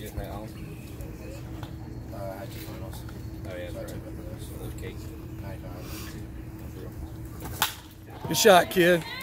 getting that home? I had 2 finals. Oh yeah, So I right. took it for those. Those cakes. 95. Good shot, kid.